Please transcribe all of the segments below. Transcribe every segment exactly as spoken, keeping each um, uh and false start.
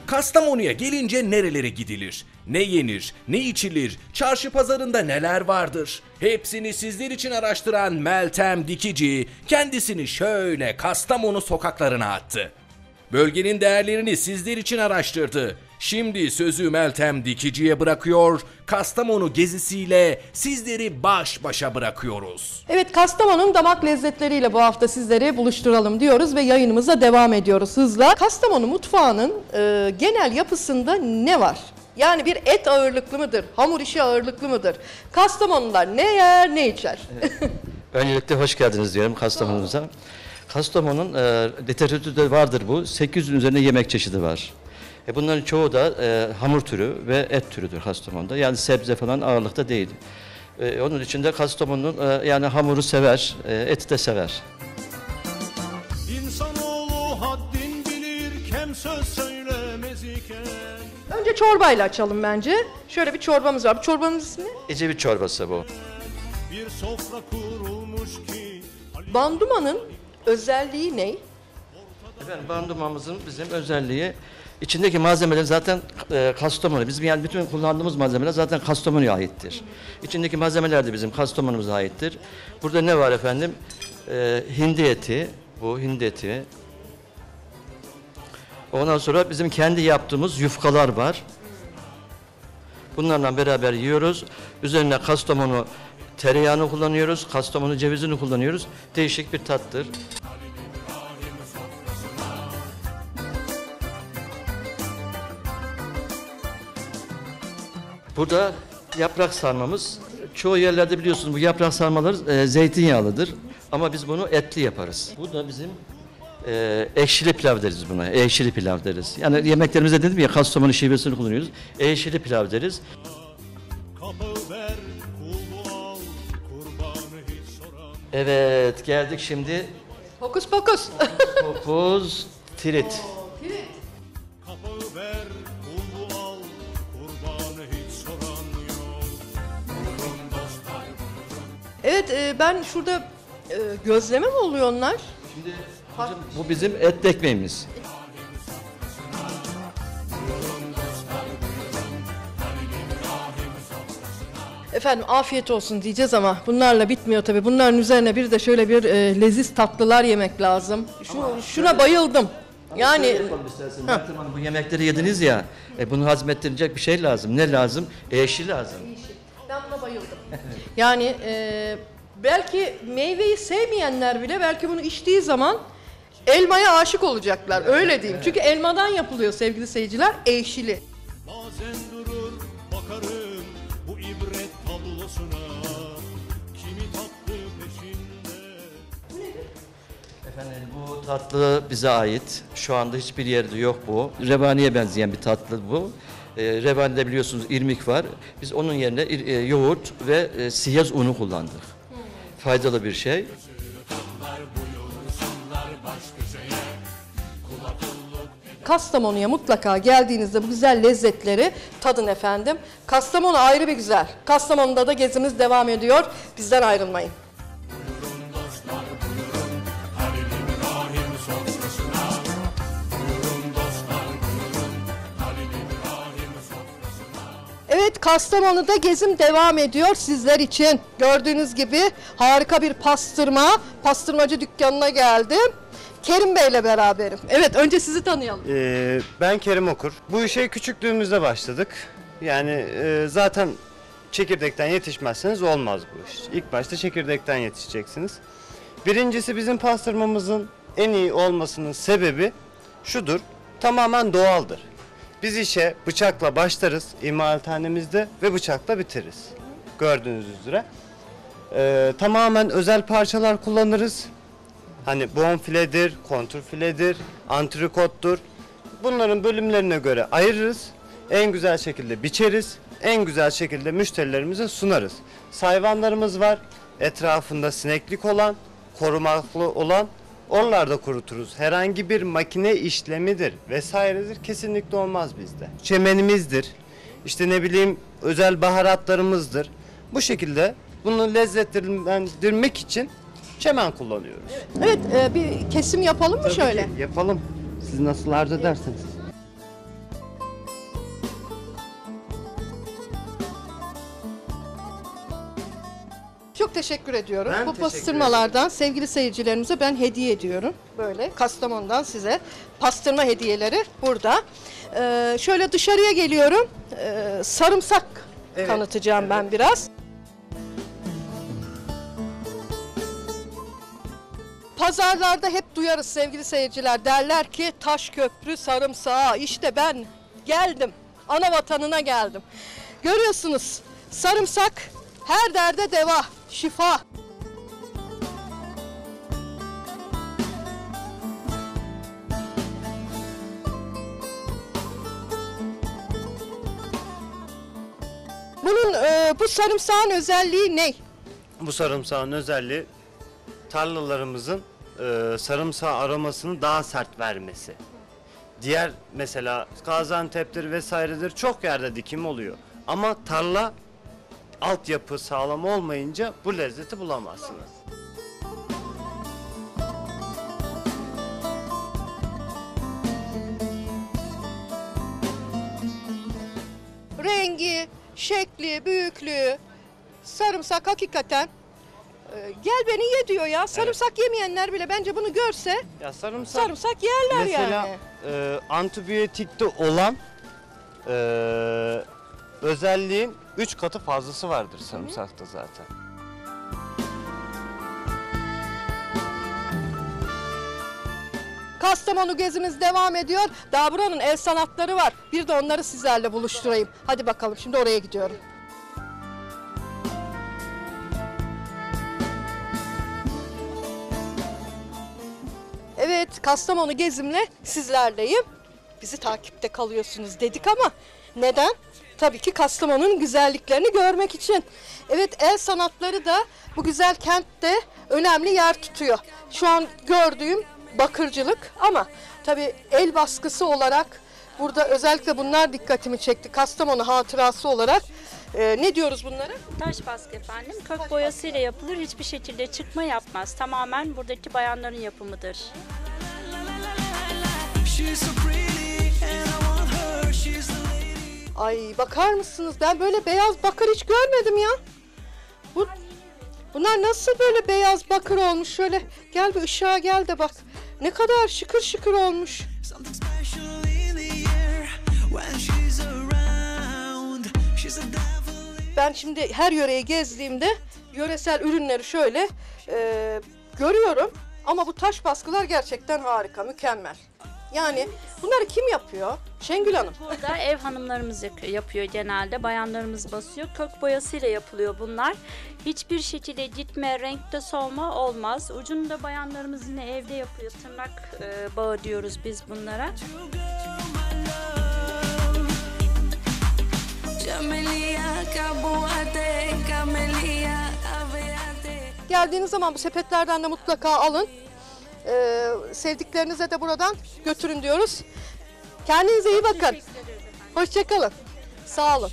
Kastamonu'ya gelince nerelere gidilir? Ne yenir, ne içilir, çarşı pazarında neler vardır? Hepsini sizler için araştıran Meltem Dikici kendisini şöyle Kastamonu sokaklarına attı. Bölgenin değerlerini sizler için araştırdı. Şimdi sözü Meltem Dikici'ye bırakıyor, Kastamonu gezisiyle sizleri baş başa bırakıyoruz. Evet, Kastamonu'nun damak lezzetleriyle bu hafta sizleri buluşturalım diyoruz ve yayınımıza devam ediyoruz hızla. Kastamonu mutfağının e, genel yapısında ne var? Yani bir et ağırlıklı mıdır, hamur işi ağırlıklı mıdır? Kastamonular ne yer, ne içer? Evet. Öncelikle hoş geldiniz diyorum Kastamonu'muza. Kastamonu'nun e, literatürde vardır bu, sekiz yüzün üzerinde yemek çeşidi var. E bunların çoğu da e, hamur türü ve et türüdür Kastamonu'da. Yani sebze falan ağırlıkta değil. E, onun için de Kastamonu'nun e, yani hamuru sever, e, eti de sever. İnsanoğlu haddin bilir, kem söz söylemez iken. Önce çorbayla açalım bence. Şöyle bir çorbamız var. Bu çorbanın ismi ne? Ecevit çorbası bu. Bir sofra kurulmuş ki. Bandumanın özelliği ne? Efendim bandumamızın bizim özelliği, içindeki malzemeler zaten e, Kastamonu. Bizim yani bütün kullandığımız malzemeler zaten Kastamonu'ya aittir. İçindeki malzemeler de bizim Kastamonu'muza aittir. Burada ne var efendim? E, hindi eti, bu hindi eti. Ondan sonra bizim kendi yaptığımız yufkalar var. Bunlarla beraber yiyoruz. Üzerine Kastamonu tereyağını kullanıyoruz, Kastamonu cevizini kullanıyoruz. Değişik bir tattır. Burada yaprak sarmamız, çoğu yerlerde biliyorsunuz bu yaprak sarmaları e, zeytinyağlıdır. Ama biz bunu etli yaparız. Bu da bizim e, ekşili pilav deriz buna, ekşili pilav deriz. Yani yemeklerimizde dedim ya Kastamonu şivesini kullanıyoruz, ekşili pilav deriz. Evet, geldik şimdi. Fokus fokus. Fokus tirit. Evet, e, ben şurada e, gözleme mi oluyor onlar? Şimdi hocam, bu bizim et ekmeğimiz. Efendim afiyet olsun diyeceğiz ama bunlarla bitmiyor tabii. Bunların üzerine bir de şöyle bir e, leziz tatlılar yemek lazım. Şu, şuna bayıldım. Yani Meltem Hanım, bu yemekleri yediniz ya, e, bunu hazmettirecek bir şey lazım. Ne lazım? Eşi lazım. ben buna bayıldım. Yani e, belki meyveyi sevmeyenler bile belki bunu içtiği zaman elmaya aşık olacaklar. Öyle diyeyim. Çünkü elmadan yapılıyor sevgili seyirciler. Ekşili. Bazen durur bakarım bu ibret tablosuna. Kimi tatlı peşinde. Efendim bu tatlı bize ait. Şu anda hiçbir yerde yok bu. Revaniye benzeyen bir tatlı bu. E, revanide biliyorsunuz irmik var. Biz onun yerine e, yoğurt ve e, siyaz unu kullandık. Hmm. Faydalı bir şey. Kastamonu'ya mutlaka geldiğinizde bu güzel lezzetleri tadın efendim. Kastamonu ayrı bir güzel. Kastamonu'da da gezimiz devam ediyor. Bizden ayrılmayın. Evet, Kastamonu'da gezim devam ediyor sizler için. Gördüğünüz gibi harika bir pastırma, pastırmacı dükkanına geldim. Kerim Bey'le beraberim. Evet, önce sizi tanıyalım. Ee, ben Kerim Okur. Bu işe küçüklüğümüzde başladık. Yani e, zaten çekirdekten yetişmezseniz olmaz bu iş. İlk başta çekirdekten yetişeceksiniz. Birincisi, bizim pastırmamızın en iyi olmasının sebebi şudur: tamamen doğaldır. Biz işe bıçakla başlarız imalathanemizde ve bıçakla bitiririz. Gördüğünüz üzere. Ee, tamamen özel parçalar kullanırız. Hani bonfiledir, kontrfiledir, antrikottur. Bunların bölümlerine göre ayırırız. En güzel şekilde biçeriz. En güzel şekilde müşterilerimize sunarız. Hayvanlarımız var. Etrafında sineklik olan, korumaklı olan, oralarda kuruturuz. Herhangi bir makine işlemidir vesairedir kesinlikle olmaz bizde. Çemenimizdir. İşte ne bileyim özel baharatlarımızdır. Bu şekilde bunu lezzetlendirmek için çemen kullanıyoruz. Evet, e, bir kesim yapalım mı Tabii şöyle? ki yapalım. Siz nasıl arzu ederseniz. teşekkür ediyorum. Ben Bu teşekkür pastırmalardan sevgili seyircilerimize ben hediye ediyorum. Böyle Kastamonu'dan size pastırma hediyeleri burada. Ee, şöyle dışarıya geliyorum. Ee, sarımsak Evet, tanıtacağım evet. ben biraz. Pazarlarda hep duyarız sevgili seyirciler. Derler ki Taşköprü sarımsağı. İşte ben geldim. Ana vatanına geldim. Görüyorsunuz sarımsak her derde deva, şifa. Bunun e, bu sarımsağın özelliği ne? Bu sarımsağın özelliği tarlalarımızın e, sarımsağı aromasını daha sert vermesi. Diğer mesela Gaziantep'tir vesairedir çok yerde dikim oluyor. Ama tarla altyapı sağlam olmayınca bu lezzeti bulamazsınız. Rengi, şekli, büyüklüğü, sarımsak hakikaten e, gel beni ye diyor ya. Sarımsak yemeyenler bile bence bunu görse Ya sarımsak sarımsak yerler mesela yani. e, antibiyotikte olan e, özelliğin üç katı fazlası vardır sarımsakta zaten. Kastamonu gezimiz devam ediyor. Daha buranın el sanatları var. Bir de onları sizlerle buluşturayım. Hadi bakalım şimdi oraya gidiyorum. Evet, Kastamonu gezimle sizlerleyim. Bizi takipte kalıyorsunuz dedik ama neden? Tabii ki Kastamonu'nun güzelliklerini görmek için. Evet, el sanatları da bu güzel kentte önemli yer tutuyor. Şu an gördüğüm bakırcılık ama tabii el baskısı olarak burada özellikle bunlar dikkatimi çekti. Kastamonu hatırası olarak e, ne diyoruz bunlara? Taş baskı efendim. Kök boyasıyla yapılır. Hiçbir şekilde çıkma yapmaz. Tamamen buradaki bayanların yapımıdır. Ay bakar mısınız? Ben böyle beyaz bakır hiç görmedim ya. Bu, bunlar nasıl böyle beyaz bakır olmuş? Şöyle gel bir ışığa gel de bak. Ne kadar şıkır şıkır olmuş. Ben şimdi her yöreyi gezdiğimde yöresel ürünleri şöyle e, görüyorum. Ama bu taş baskılar gerçekten harika, mükemmel. Yani bunları kim yapıyor? Şengül Hanım. Burada ev hanımlarımız yak- yapıyor genelde. Bayanlarımız basıyor. Kök boyasıyla yapılıyor bunlar. Hiçbir şekilde gitme, renkte solma olmaz. Ucunu da bayanlarımız yine evde yapıyor. Tırnak e, bağı diyoruz biz bunlara. Geldiğiniz zaman bu sepetlerden de mutlaka alın. Ee, sevdiklerinize de buradan götürün diyoruz. Kendinize iyi bakın. Hoşçakalın. Sağ olun.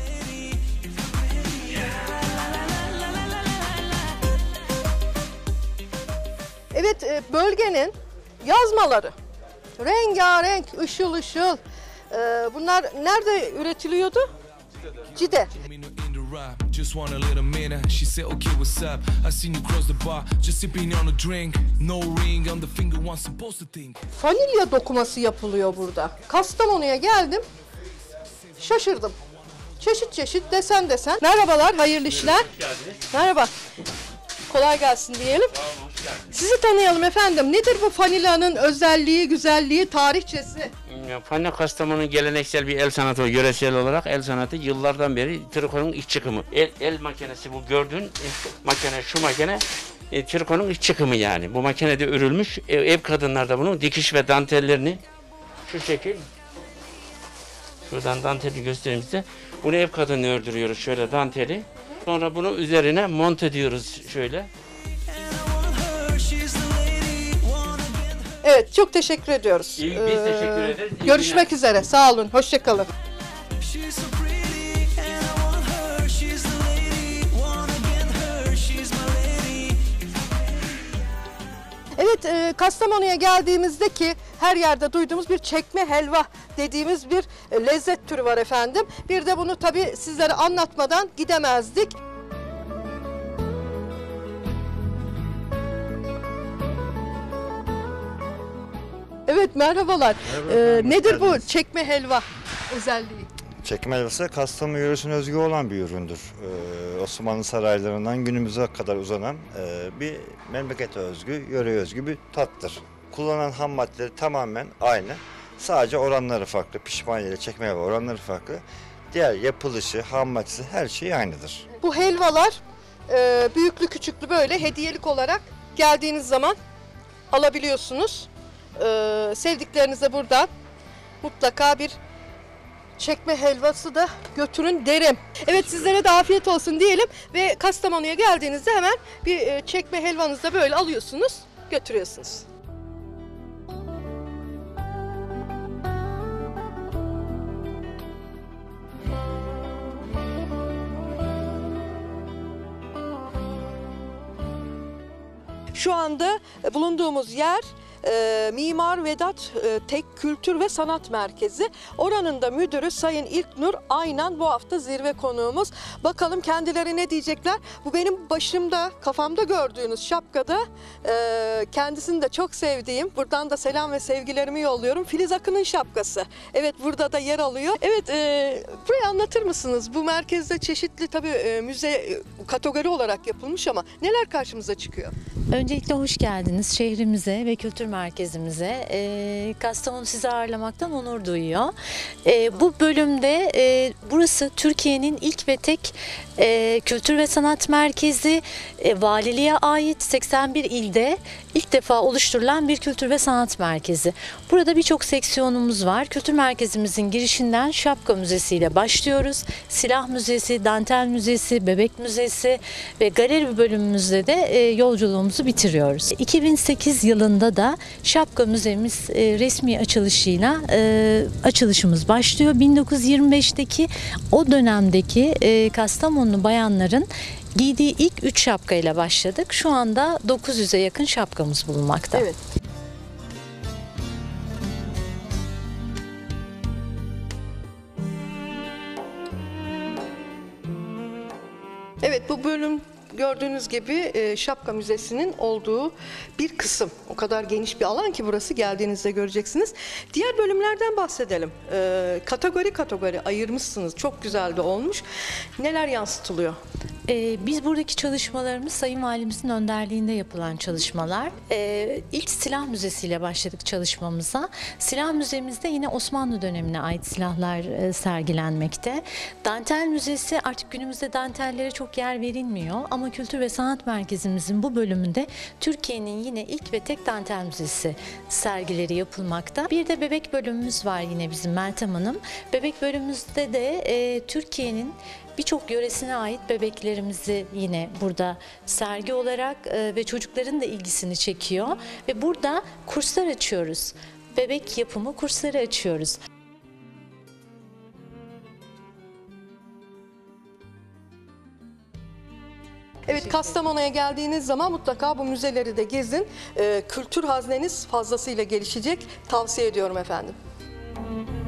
Evet, e, bölgenin yazmaları. Rengarenk, ışıl ışıl. Ee, bunlar nerede üretiliyordu? Cide. Just want a little minute. She said, okay, what's up? I seen you cross the bar, just sipping on a drink. No ring on the finger, one supposed to think. Vanilya dokuması yapılıyor burada. Kastamonu'ya geldim. Şaşırdım. Çeşit çeşit, desen desen. Merhabalar, hayırlı işler. Merhaba. Kolay gelsin diyelim. Sizi tanıyalım efendim. Nedir bu vanilyanın özelliği, güzelliği, tarihçesi? Fani Kastamonu geleneksel bir el sanatı, yöresel olarak el sanatı yıllardan beri trikonun iç çıkımı. El, el makinesi bu gördüğün e, makine, şu makine e, trikonun iç çıkımı yani. Bu makinede örülmüş. E, ev kadınlar da bunun dikiş ve dantellerini şu şekil. Şuradan danteli göstereyim size. Bunu ev kadını ördürüyoruz şöyle danteli. Sonra bunu üzerine monte ediyoruz şöyle. Evet, çok teşekkür ediyoruz. İyi, biz teşekkür ederiz. İyi Görüşmek üzere. Sağ olun. Hoşçakalın. Evet, e, Kastamonu'ya geldiğimizde ki her yerde duyduğumuz bir çekme helva dediğimiz bir e, lezzet türü var efendim. Bir de bunu tabii sizlere anlatmadan gidemezdik. Evet, merhabalar. Merhaba Ee, efendim, nedir hoş bu geldiniz. çekme helva özelliği? Çekme helvası Kastamonu yöresine özgü olan bir üründür. Ee, Osmanlı saraylarından günümüze kadar uzanan e, bir memlekete özgü, yöreye özgü bir tattır. Kullanılan ham maddeleri tamamen aynı. Sadece oranları farklı. Pişmaniye ile çekme helva oranları farklı. Diğer yapılışı, ham maddesi her şey aynıdır. Bu helvalar e, büyüklü küçüklü böyle hediyelik olarak geldiğiniz zaman alabiliyorsunuz. E, sevdiklerinize buradan mutlaka bir çekme helvası da götürün derim. Evet, sizlere de afiyet olsun diyelim ve Kastamonu'ya geldiğinizde hemen bir e, çekme helvanızı da böyle alıyorsunuz, götürüyorsunuz. Şu anda bulunduğumuz yer e, Mimar Vedat e, Tek Kültür ve Sanat Merkezi. Oranın da müdürü Sayın İlknur Aynan bu hafta zirve konuğumuz. Bakalım kendileri ne diyecekler? Bu benim başımda, kafamda gördüğünüz şapkada e, kendisini de çok sevdiğim, buradan da selam ve sevgilerimi yolluyorum, Filiz Akın'ın şapkası. Evet, burada da yer alıyor. Evet, e, burayı anlatır mısınız? Bu merkezde çeşitli tabii e, müze e, kategori olarak yapılmış ama neler karşımıza çıkıyor? Öncelikle hoş geldiniz şehrimize ve kültür merkezimize. E, Kastamonu sizi ağırlamaktan onur duyuyor. E, bu bölümde e, burası Türkiye'nin ilk ve tek e, kültür ve sanat merkezi. E, valiliğe ait seksen bir ilde ilk defa oluşturulan bir kültür ve sanat merkezi. Burada birçok seksiyonumuz var. Kültür merkezimizin girişinden Şapka Müzesi ile başlıyoruz. Silah Müzesi, Dantel Müzesi, Bebek Müzesi ve galeri bölümümüzde de e, yolculuğumuzu bitiriyoruz. iki bin sekiz yılında da Şapka Müzemiz e, resmi açılışıyla e, açılışımız başlıyor. bin dokuz yüz yirmi beşteki o dönemdeki e, Kastamonlu bayanların giydiği ilk üç şapkayla başladık. Şu anda dokuz yüze yakın şapkamız bulunmakta. Evet. Evet, bu bölüm gördüğünüz gibi e, Şapka Müzesi'nin olduğu bir kısım. O kadar geniş bir alan ki burası, geldiğinizde göreceksiniz. Diğer bölümlerden bahsedelim. E, kategori kategori ayırmışsınız. Çok güzel de olmuş. Neler yansıtılıyor? Ee, biz buradaki çalışmalarımız Sayın Valimizin önderliğinde yapılan çalışmalar. Ee, ilk Silah Müzesi ile başladık çalışmamıza. Silah Müzemizde yine Osmanlı dönemine ait silahlar e, sergilenmekte. Dantel Müzesi, artık günümüzde dantellere çok yer verilmiyor ama Kültür ve Sanat Merkezimizin bu bölümünde Türkiye'nin yine ilk ve tek dantel müzesi sergileri yapılmakta. Bir de bebek bölümümüz var yine bizim, Meltem Hanım. Bebek bölümümüzde de e, Türkiye'nin birçok yöresine ait bebeklerimizi yine burada sergi olarak e, ve çocukların da ilgisini çekiyor. Ve burada kurslar açıyoruz. Bebek yapımı kursları açıyoruz. Evet, Kastamonu'ya geldiğiniz zaman mutlaka bu müzeleri de gezin. Ee, kültür hazneniz fazlasıyla gelişecek. Tavsiye ediyorum efendim.